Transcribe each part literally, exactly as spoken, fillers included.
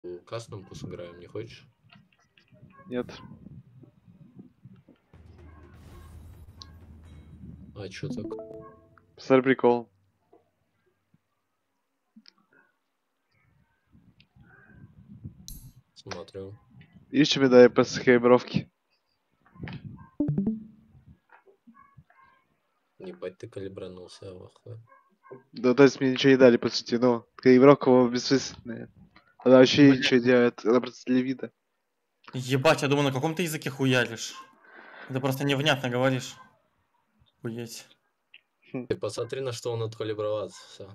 Кастомку сыграем, не хочешь? Нет. А чё так? Старый прикол. Смотрю. Ищи мне дай после калибровки. Ебать, ты калибранулся, охуй. Да, то есть мне ничего не дали, по сути, ну. Калибровка его бессмысленная. Она вообще Блядь. ничего не делает, она просто для вида. Ебать, я думаю, на каком ты языке хуяришь? Ты просто невнятно говоришь. Хуеть. Ты посмотри, на что он откалибровался, всё.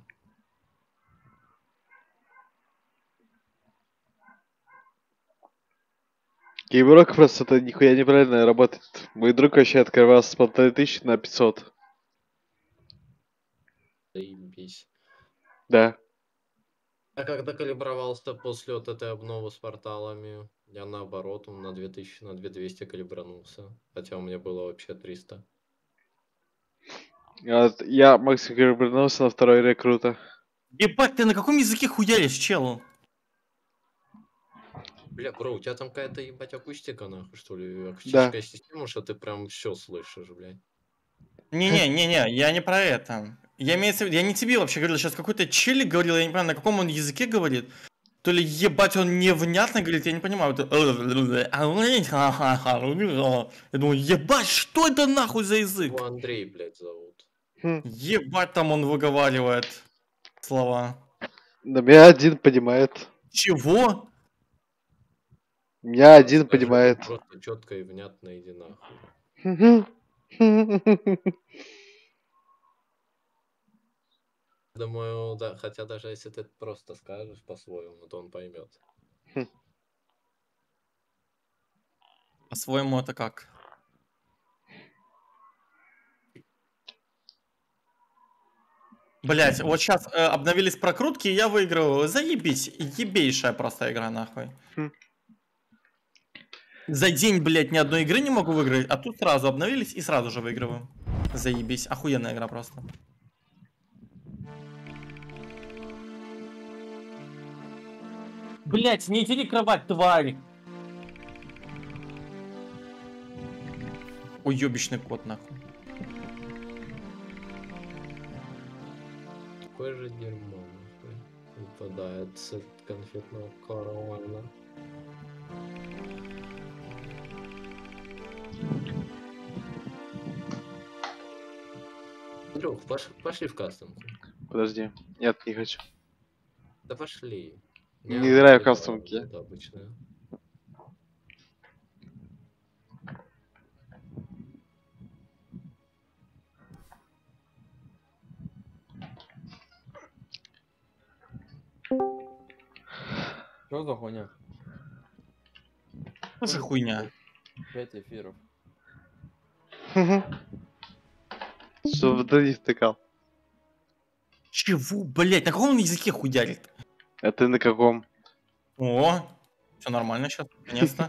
Калибровка просто это нихуя неправильно работает. Мой друг вообще открывался с полторы тысячи на пятьсот. Заебись. Да. А когда калибровался после вот этой обновы с порталами, я наоборот, он на две тысячи, на две двести калибранулся. Хотя у меня было вообще триста. А, Я максимум калибранулся на второй рекрута. Ебать, ты на каком языке хуяришь, чел? Бля, бро, у тебя там какая-то, ебать, акустика, нахуй, что ли? Да. Акустическая система, что ты прям все слышишь, блядь. Не-не-не-не, я не про это. Я имею в виду, я не тебе вообще говорил, сейчас какой-то челик говорил, я не понимаю, на каком он языке говорит. То ли ебать он невнятно говорит, я не понимаю. Вот это- Я думаю, ебать, что это нахуй за язык? Его Андрей, блядь, зовут. Хм. Ебать там он выговаривает слова. Да меня один понимает. Чего? Меня один Скажи ему понимает. просто четко и внятно, иди нахуй. Думаю, да, хотя даже если ты просто скажешь по-своему, то он поймет. По-своему это как? Блять, вот сейчас э, обновились прокрутки, и я выиграю. Заебись, ебейшая просто игра, нахуй. Хм. За день, блять, ни одной игры не могу выиграть, а тут сразу обновились и сразу же выигрываю. Заебись, охуенная игра просто. Блять, не дери кровать, тварь! Уебищный кот, нахуй. Какое же дерьмо, нахуй, выпадает с конфетного каравана. Андрюх, пош... пошли в кастомку. Подожди. Нет, не хочу. Да пошли. Не она играю в такая, кастомки. вот обычная. Что за хуйня? Что же хуйня? Пять эфиров. Чтобы ты не втыкал. Чего, блять, на каком он языке хуярит? А ты на каком? О, все нормально сейчас, наконец-то.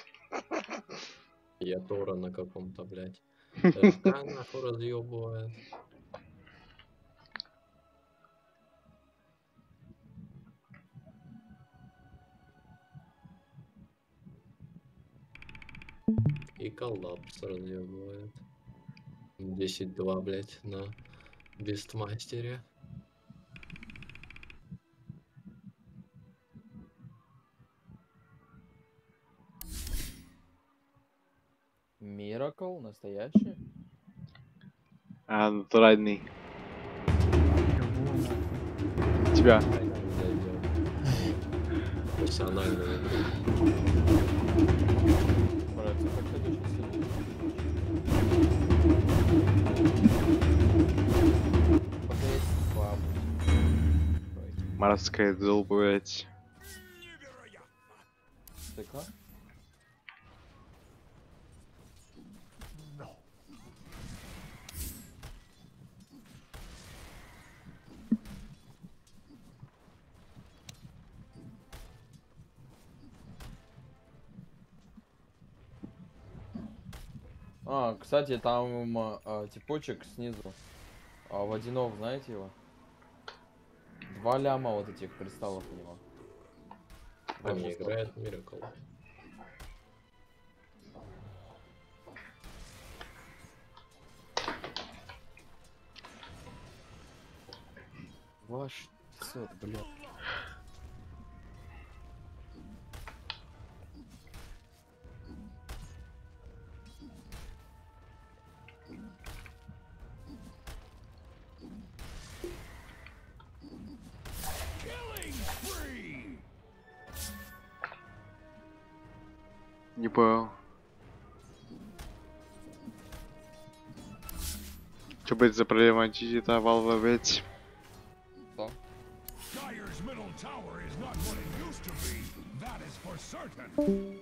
Я Тора на каком-то, блядь. РК нахуй разъебывает. И коллапс разъебывает. десять два, блядь, на бестмастере. Миракл настоящий? А, натуральный. Тебя. Профессиональную игру. Братцы, как ты очень сильно. Пока есть бабушка. Морская дул, блять. ТК? А, кстати, там а, типочек снизу. А, Водянов, знаете его? Два ляма вот этих кристаллов у него. А не играет Miracle. Ваш сет, блядь. Не понял. Что будет за проблема антитита Valve ведь? Что? Dyer's middle tower is not what it used to be. That is for certain.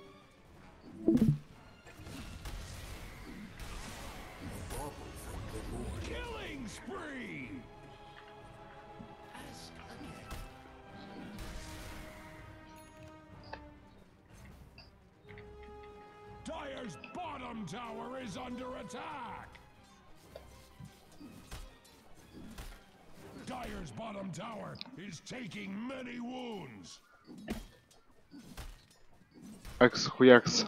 Killing spree. Dyer's bottom tower is under attack. Dyer's bottom tower is taking many wounds. Акс хуякс.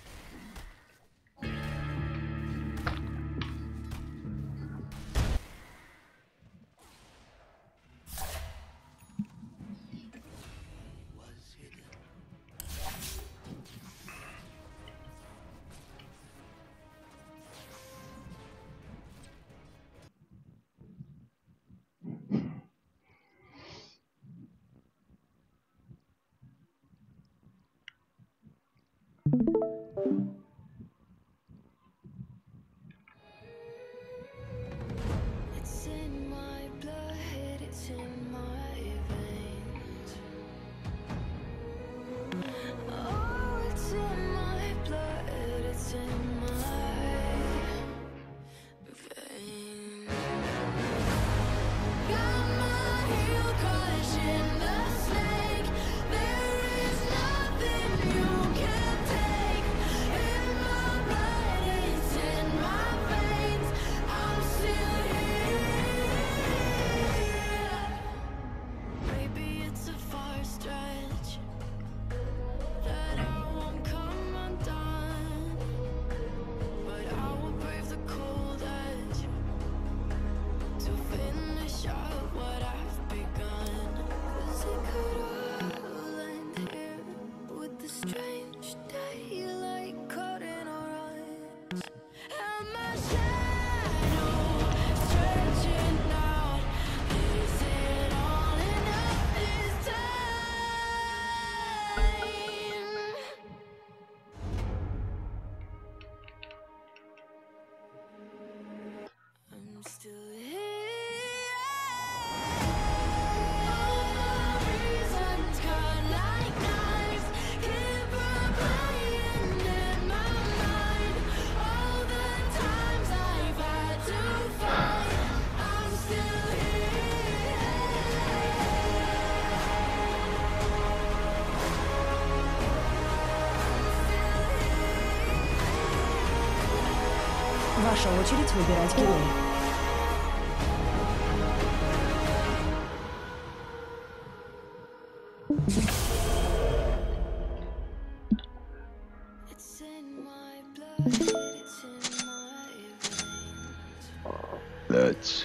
It's in my blood, it's in my veins. Oh, it's in my blood, it's in my veins. Got my heel crushing the snake. There is nothing you can take. In my blood, it's in my veins. I'm still here. Maybe it's a far stretch that I won't come undone, but I will brave the cold edge to finish out what I've begun. 'Cause it could all end here with the strange daylight caught in our eyes, and my shadow stretching out. Is it all enough this time? I'm still here. All my reasons cut like knives. Keep replaying in my mind all the times I've had to fight. I'm still here. Ваша очередь выбирать героя. It's in my blood, it's in my veins. Блять.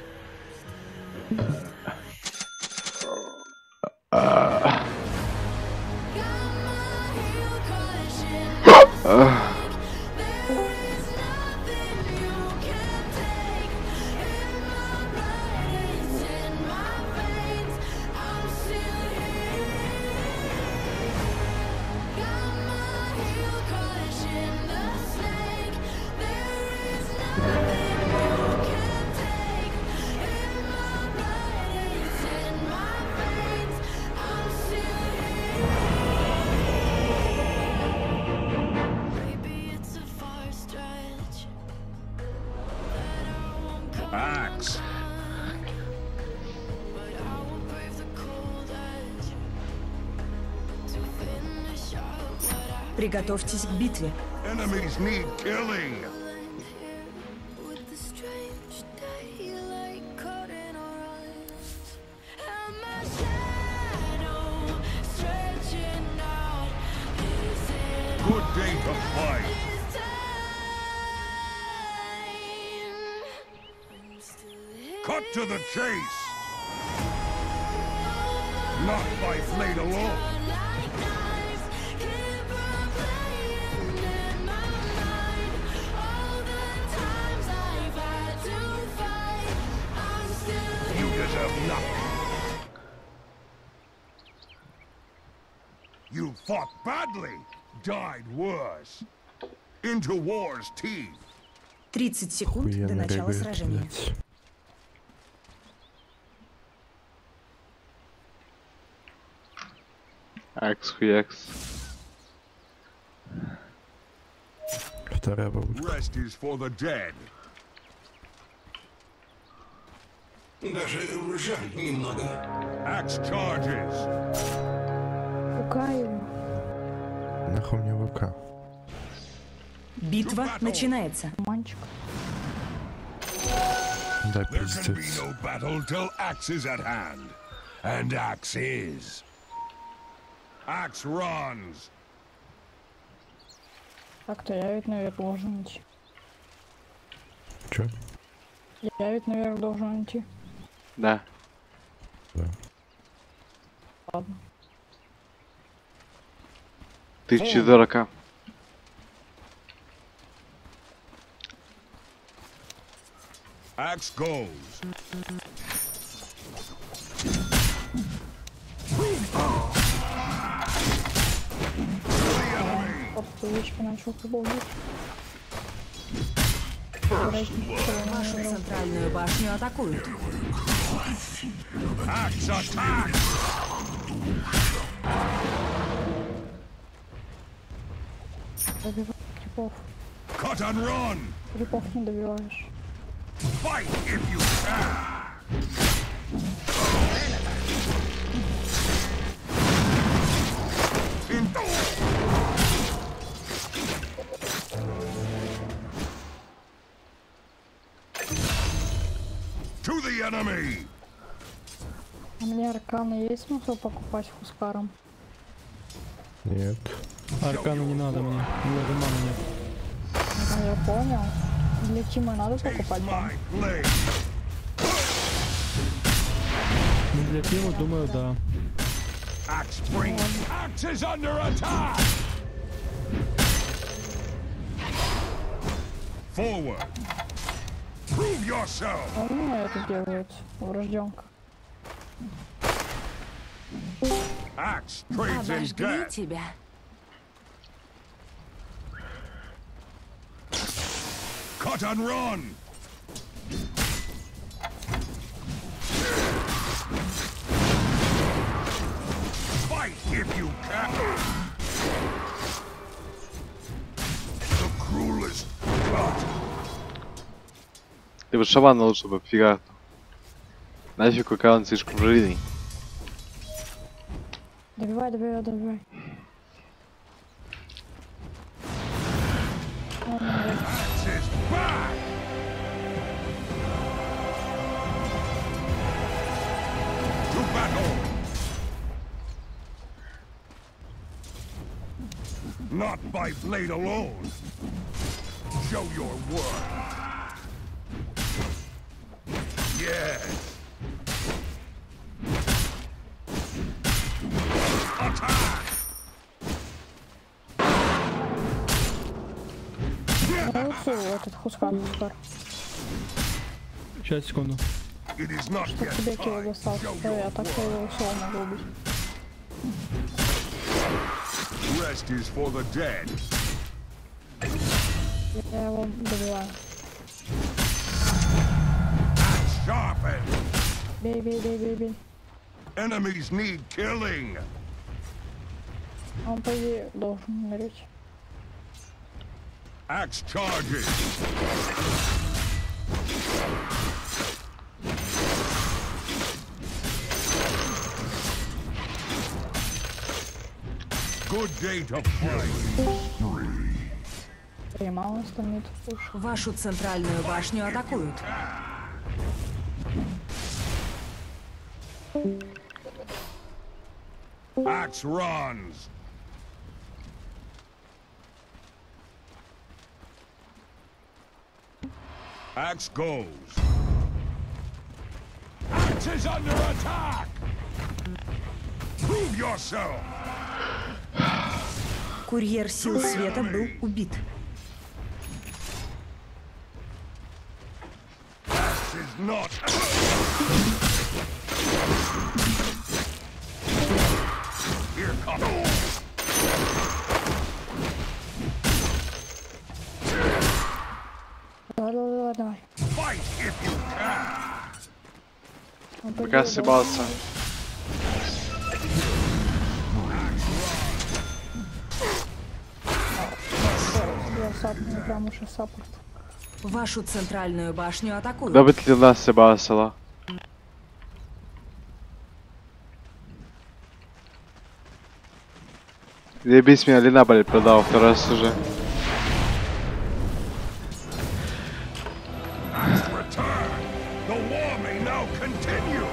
Got my heel crushing the snake. There is nothing you can take. In my blood, it's in my veins. I'm still here. Got my heel crushing the snake. There is nothing you can take. In my blood, it's in my veins. I'm still here. Maybe it's a far stretch that I won't come Axe. undone, but I will brave the cold edge to finish out what I've Приготовьтесь к битве. Enemies need killing. learned here with the strange daylight caught in our eyes, and my shadow stretching out. Good day to fight. Cut to the chase. Not by blade alone. You deserve nothing. You fought badly, died worse. Into war's teeth. тридцать секунд до Охуенно начала бегает, сражения. блядь. Акс хуякс. Вторая бабушка. Rest is for the dead. Даже жаль немного. Axe charges. Нахуй мне ВК. Битва начинается. Да, There can be пиздец. no battle till axe is at hand. And axe is. Axe runs. Так-то я ведь наверх должен идти. Чё? Я ведь наверх должен идти. Да. Да. Ладно. Тысяча дурака. Axe goes. Подпылочки начал поболтать. Вашу центральную башню атакуют. Axe attack. Добивай крипов. Cut and run. Крипов не добиваешь. Fight if you can. To the enemy. А мне арканы есть смысл покупать хускаром? Нет. Аркану не надо мне. У меня ремана нет. Ну, я понял. Для Тима надо Taste покупать там. my blade. Ну, для пива, думаю, да. Axe spring. Axe is under attack. Forward. Prove yourself. А у меня это делает врожденка. Axe trades in Обожгли death. тебя. Cut and run. Fight if you can. The cruelest cut. Ты бы шамана лучше бы фига. Нафиг аккаунт слишком жирный. Добивай, добивай, добивай. Axe is back. To battle. Not by blade alone. Show your worth. Yes. Attack. Я лучше этот хускар, хускар. Сейчас, секунду. It is not Чтоб yet тебе кило time. достался. Show Да, я your так я его всего могу убить. Rest is for the dead. Я его добиваю. Sharpen. Бей, бей, бей, бей, бей. Enemies need killing. А он, по идее, должен умереть. Axe charges. Good day to fight. И мало стамит. Вашу центральную башню атакуют. Axe runs. Axe goes. Axe is under attack. Prove yourself. Курьер сил света был убит. Axe is not. Here comes. Давай, давай, давай. Fight if you can. Он Пока победил, съебался. давай. Я сапну, прям уже саппорт. Вашу центральную башню атакуют. Да быть ли нас съебался? Ебись меня, Лина, блядь, продал второй раз уже. Axe return. The war may now continue.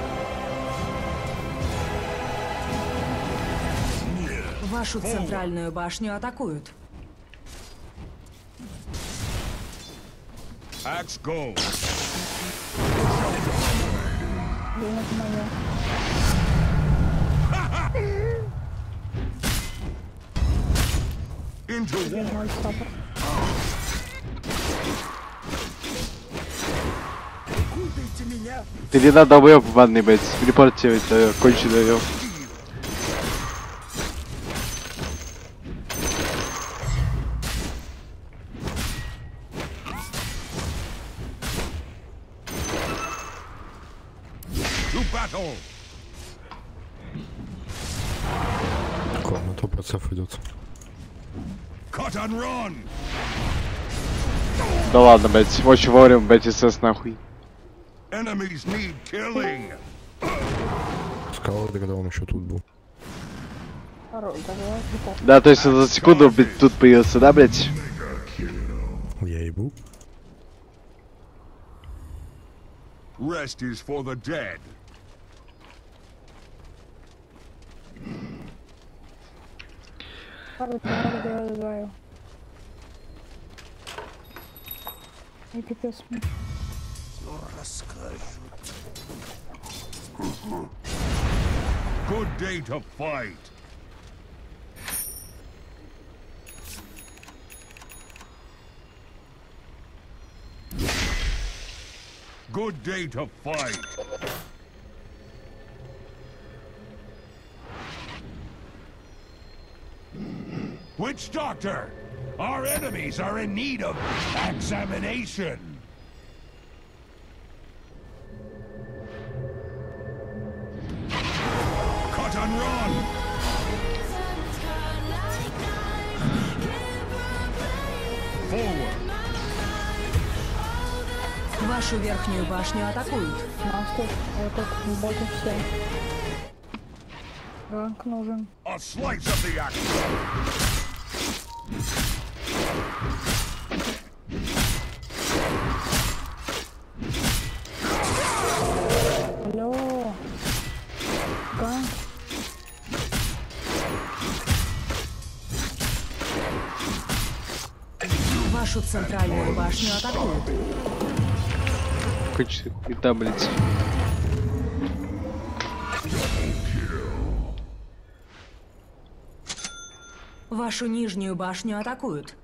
Вашу центральную башню атакуют. Axe goes. Блин, это моё. Into war. Мой саппорт. Ты Лина долбоёб ванный, блядь. Репорт ведь кончи даём. To battle. Ладно, то процесс идет. Cut and run. Да ладно, блядь. Очень вовремя, блядь, СС нахуй. Enemies need killing. Сказал, когда он еще тут был. Хорош, давай, готов. Да, то есть за секунду, блядь, тут появился, да, блядь? Я ебу. Rest is for the dead. Хорош, давай, давай, давай. И пипец мне. Good day to fight. Good day to fight. Witch Doctor, our enemies are in need of examination. Cut and run. Forward. Вашу верхнюю башню атакуют. Мастер, вот это работа все. Ранг нужен. A slice of the action. Алло. Ганг. Вашу центральную башню атакуют. Кончи, и да, блядь. Вашу нижнюю башню атакуют.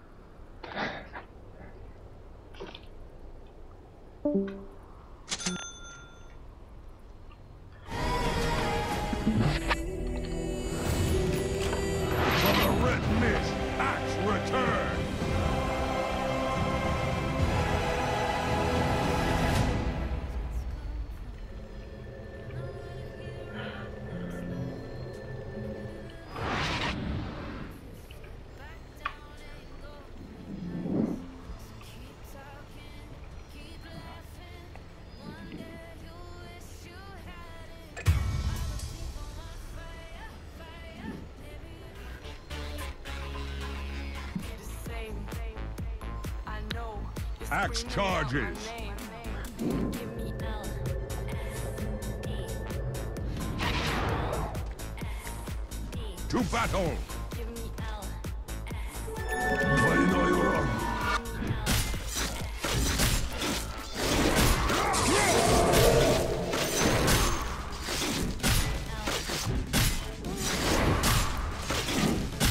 From the red mist, Axe return. Axe charges. To battle. Двойной урон.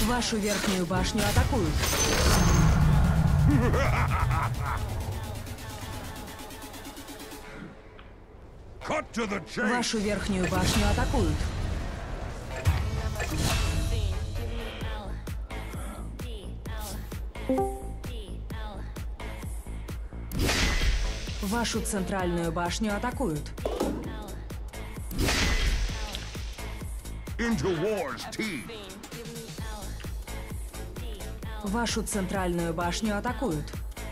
Вашу верхнюю башню атакуют. Cut to the chase. Вашу верхнюю башню атакуют. Вашу центральную башню атакуют. Into war's teeth. Вашу центральную башню атакуют.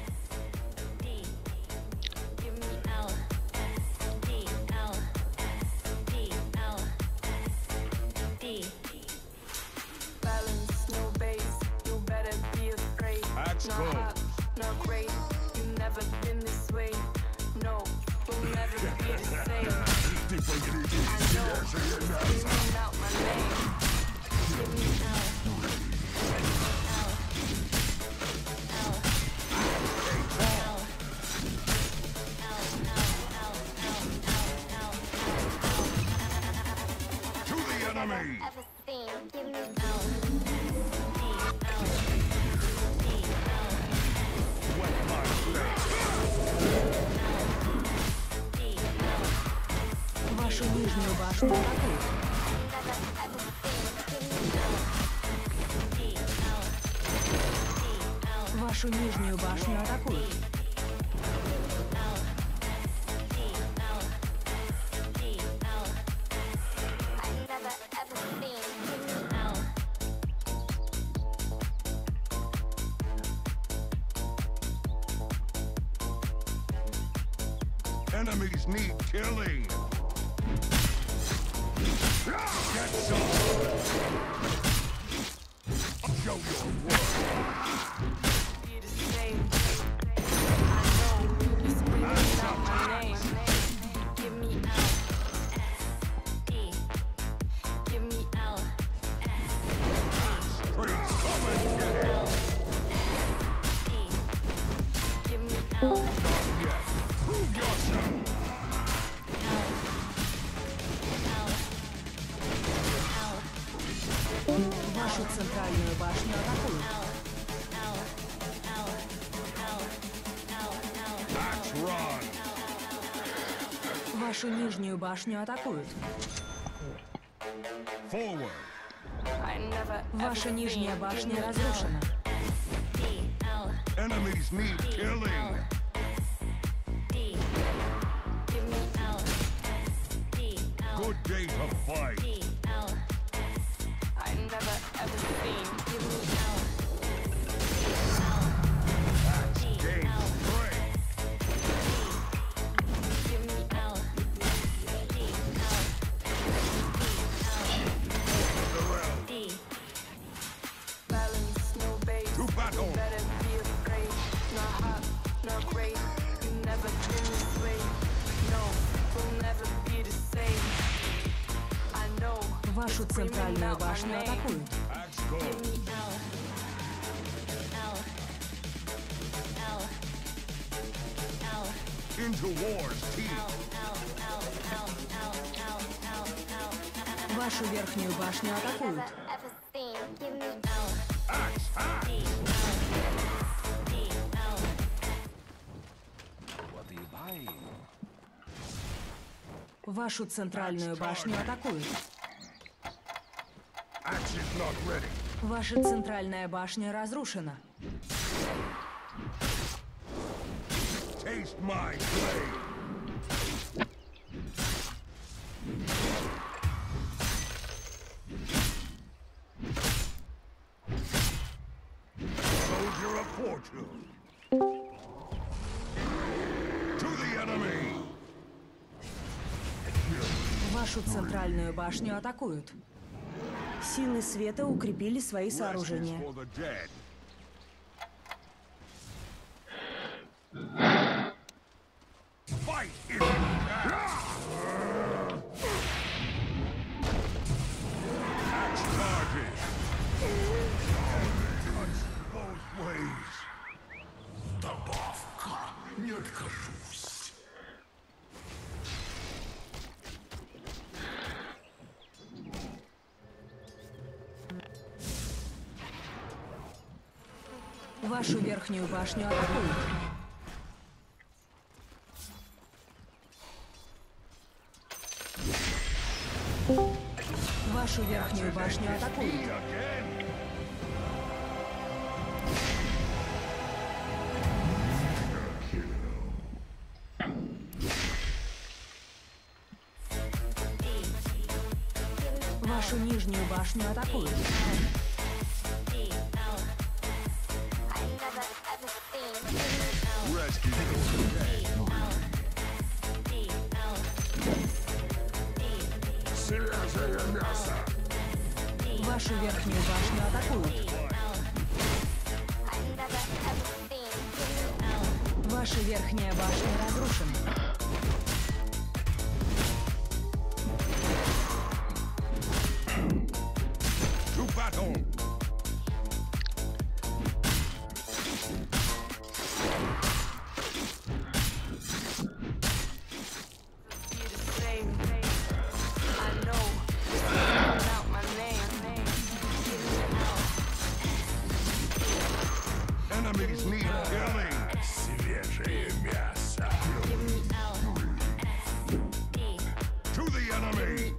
Axe goes. To the enemy. Вашу нижнюю башню атакуют. Вашу нижнюю башню атакуют. Enemies need killing. Get some. Show your work. Вашу центральную башню атакуют. Axe run. Вашу нижнюю башню атакуют. Forward. Ваша нижняя башня разрушена. Enemies need killing. Good day to fight. Game straight. To battle. Вашу центральную башню атакуют. Axe goes. Into war's teeth. Вашу верхнюю башню атакуют. Axe, axe. Вашу центральную башню атакуют. Axe is not ready. Ваша центральная башня разрушена. Taste my blade. Soldier of fortune. To the enemy. Вашу центральную башню атакуют. Силы света укрепили свои Rest is сооружения. for the dead. Fight if you can. Axe charges. Cuts both ways. Добавка. Не откажусь. Вашу верхнюю башню атакуют. Вашу верхнюю башню атакуют. Вашу нижнюю башню атакуют. Свежее мясо. Вашу верхнюю башню атакуют. Ваша верхняя башня разрушена. To battle. Enemies need killing. Свежее мясо. To the enemy.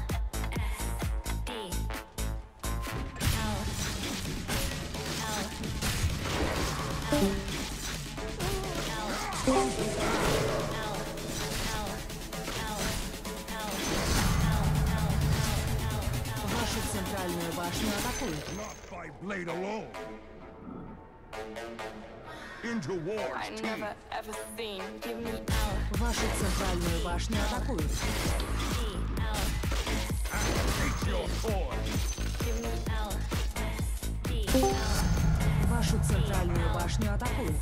Вашу центральную башню атакуют. Not by blade alone. Into war's teeth. Вашу центральную башню атакуют. Take your sword. Вашу центральную башню атакуют.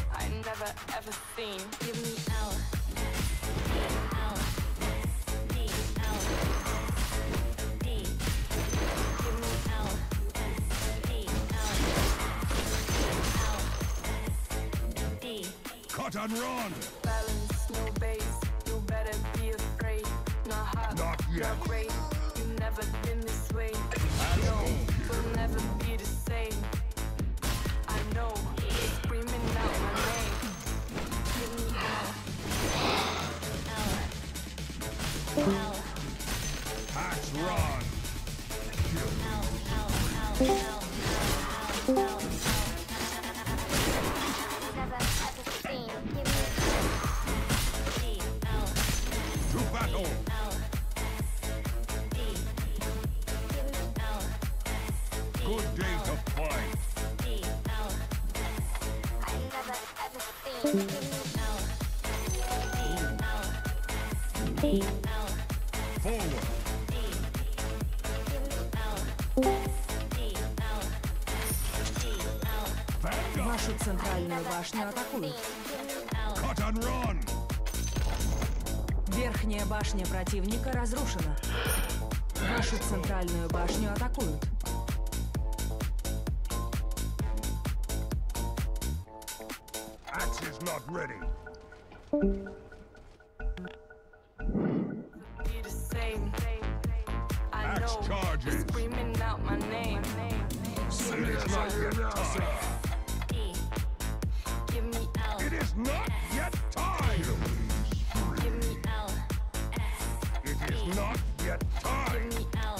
Cut and run. Balance, no base, you better be afraid. Not hot, Not yet. not great. You never been this way. No, we'll never be the same. I know, you're screaming out my name. Give me L. L. Axe run. To battle. Good day to fight. Forward. Back up. Вашу центральную башню атакуют. Cut and run. Верхняя башня противника разрушена. Вашу центральную башню атакуют. Axe is not ready. Be the same. I Axe know, charges. you're screaming out my name. It is not yet time. Give me L. It is not yet time. Give me L. It is not yet time. Give me L.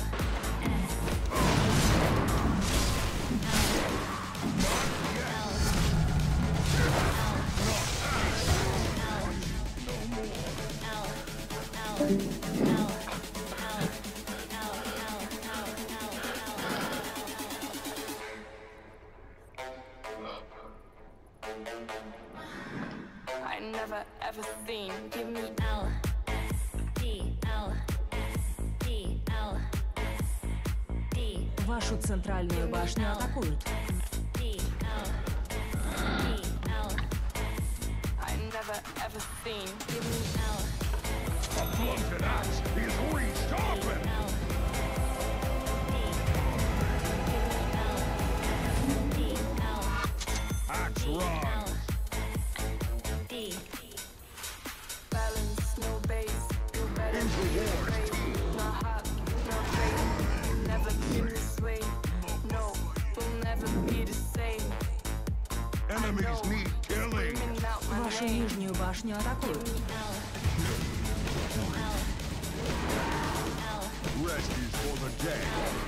I never ever seen. Give me L. D L D L D. Вашу центральную башню атакуют. D L D L. I never ever seen. Give me L. A blunted axe is resharpened. Axe run. D. Balance, no base, you better Into be war's afraid. teeth. Not hot, not great. Never been this way. No, we'll never be the same. Enemies need killing. Вашу нижнюю башню атакуют. Rest is for the dead.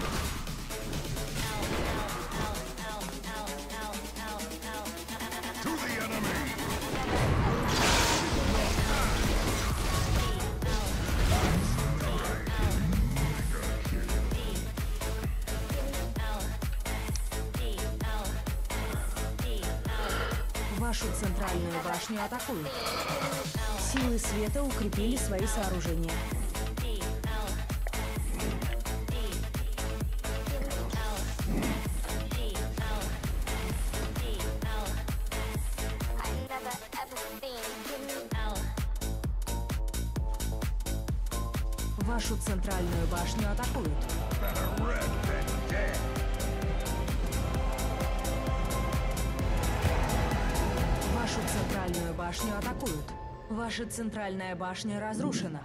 To the enemy. Вашу центральную башню атакуют. Силы света укрепили свои сооружения. Вашу центральную башню атакуют. Вашу центральную башню атакуют. Ваша центральная башня разрушена.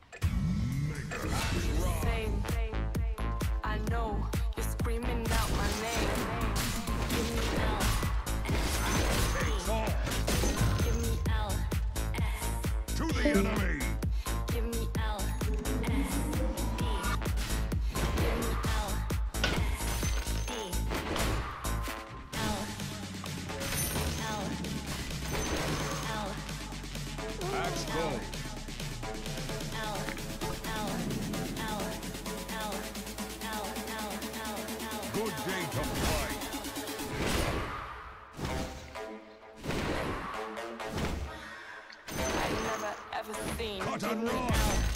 To the enemy. Axe go. Good day to fight. Cut and run.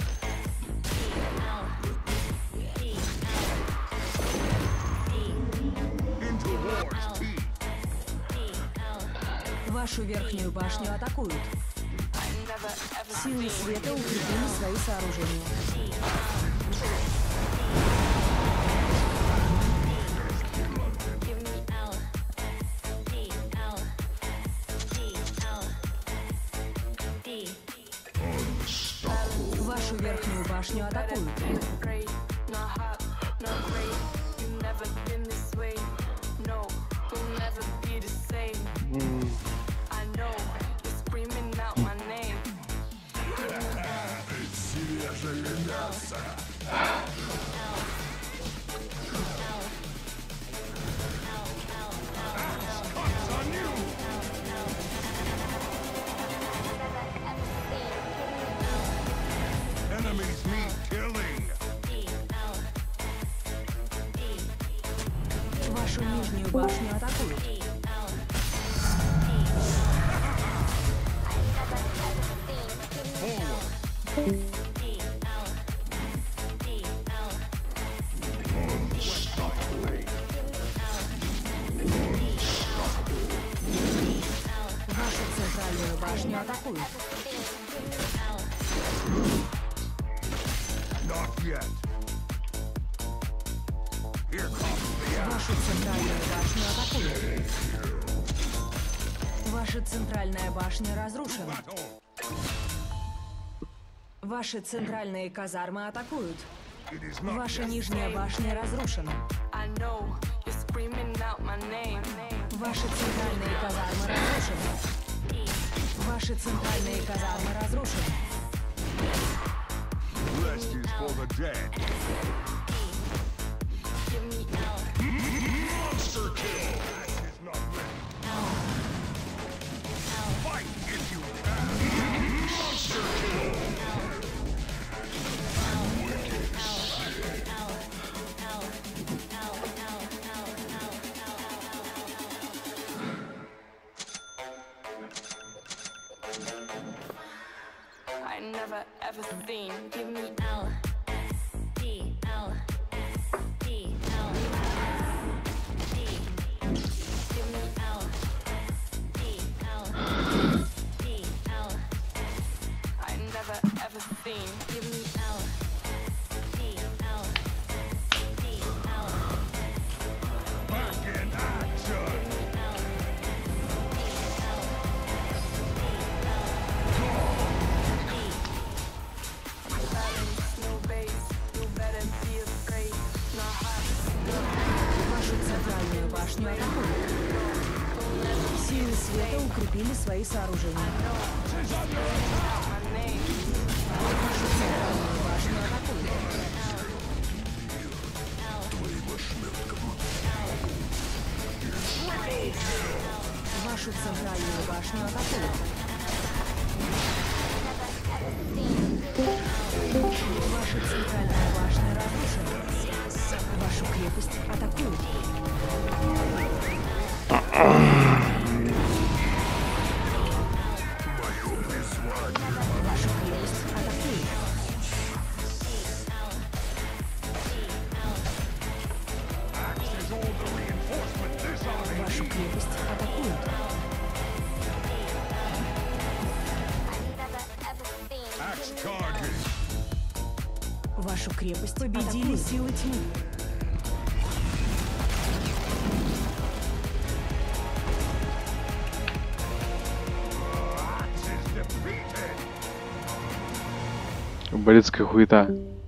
Into war's teeth. Вашу верхнюю башню атакуют. Силы света укрепили свои сооружения. Вашу верхнюю башню атакуют. Enemies need killing. Вашу нижнюю башню атакуют. Вашу центральную башню атакуют. Not yet. Here comes the Вашу центральную башню атакуют. Ваша центральная башня разрушена. Ваши центральные казармы атакуют. Ваша нижняя башня разрушена. Ваши центральные казармы разрушены. Ваши центральные казармы разрушены. rest is for the dead. Monster kill. That is not ready. Fight if you can. Monster kill. I never ever seen. Give me L S D L S D L S D. Give me L S D L S D L. I never ever seen. Give me L S D L S D L. Back in action. Вашу центральную башню атакуют. Силы света укрепили свои сооружения. Вашу центральную башню атакуют. Вашу центральную башню атакуют. Ваша центральная башня разрушена. Вашу крепость атакуют. Вашу крепость атакуют. Вашу крепость атакуют. Вашу крепость победили силы тьмы. Борецкая хуета.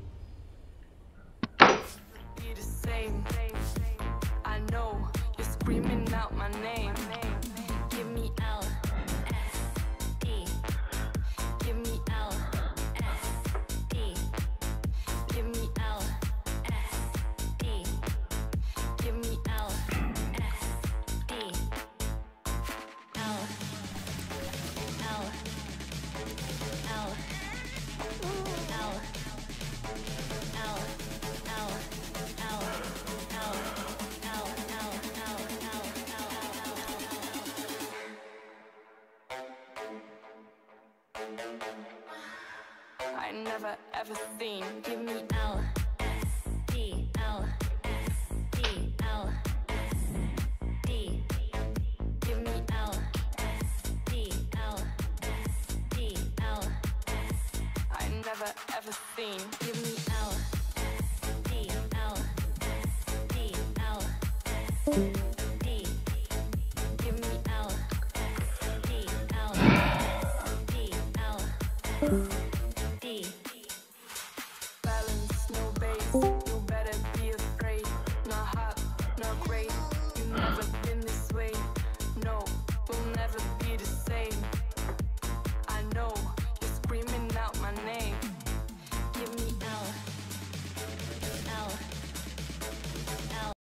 I never ever seen. Give me L S D L S D L S D. Give me L S D L S D L S. I never ever seen. Give me L S D L S D L S D. Give me L S D L S D L S.